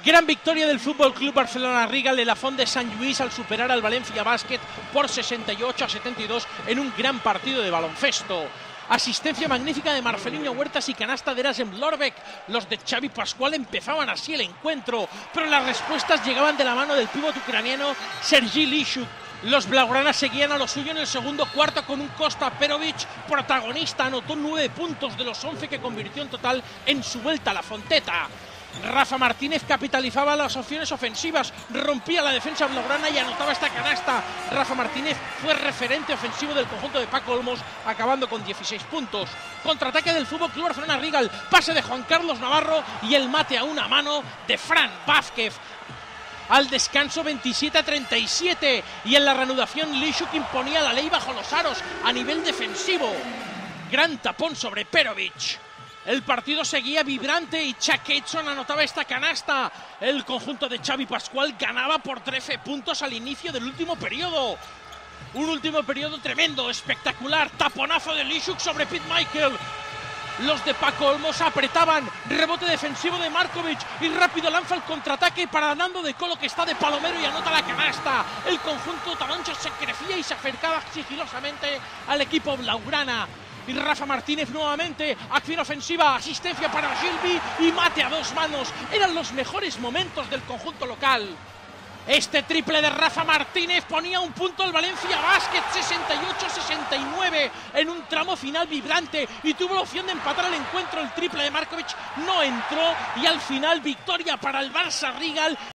Gran victoria del Fútbol Club Barcelona Rigal de la Font de Sant Lluís al superar al Valencia Basket por 68-72 en un gran partido de baloncesto. Asistencia magnífica de Marcelinho Huertas y canasta de Erasem Lorbeck. Los de Xavi Pascual empezaban así el encuentro, pero las respuestas llegaban de la mano del pívot ucraniano Sergi Lishuk. Los blaugranas seguían a lo suyo en el segundo cuarto con un Kosta Perovic protagonista. Anotó 9 puntos de los 11 que convirtió en total en su vuelta a la Fonteta. Rafa Martínez capitalizaba las opciones ofensivas, rompía la defensa blaugrana y anotaba esta canasta. Rafa Martínez fue referente ofensivo del conjunto de Paco Olmos, acabando con 16 puntos. Contraataque del Fútbol Club Barcelona Rigal, pase de Juan Carlos Navarro y el mate a una mano de Fran Vázquez. Al descanso 27-37 y en la reanudación Lishuk imponía la ley bajo los aros a nivel defensivo. Gran tapón sobre Perovic. El partido seguía vibrante y Chuck Edson anotaba esta canasta. El conjunto de Xavi Pascual ganaba por 13 puntos al inicio del último periodo. Un último periodo tremendo, espectacular. Taponazo de Lishuk sobre Pete Michael. Los de Paco Olmos apretaban, rebote defensivo de Markovic y rápido lanza el contraataque para Nando de Colo, que está de palomero y anota la canasta. El conjunto taroncha se crecía y se acercaba sigilosamente al equipo blaugrana. Y Rafa Martínez nuevamente, acción ofensiva, asistencia para Gilby y mate a dos manos. Eran los mejores momentos del conjunto local. Este triple de Rafa Martínez ponía un punto al Valencia Basket, 68-69, en un tramo final vibrante, y tuvo la opción de empatar el encuentro. El triple de Markovic no entró y al final victoria para el Barça Rigal.